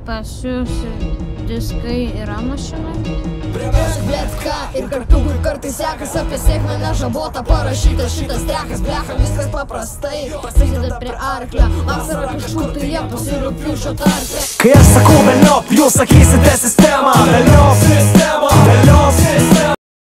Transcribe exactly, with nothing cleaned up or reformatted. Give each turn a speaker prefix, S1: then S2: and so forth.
S1: pas jūs diskai yra mašinai?
S2: Privesk blėt ką ir kartu, kur kartais sekas apie sėkmę nežabota parašytas šitas trekas, blecha, viskas paprastai. Pasideda prie arklio, vasara kažkur tai liepos ir rugpjūčio tarpe.
S3: Kai aš sakau velniop, jūs sakysite sistemą. Velniop sistemą, velniop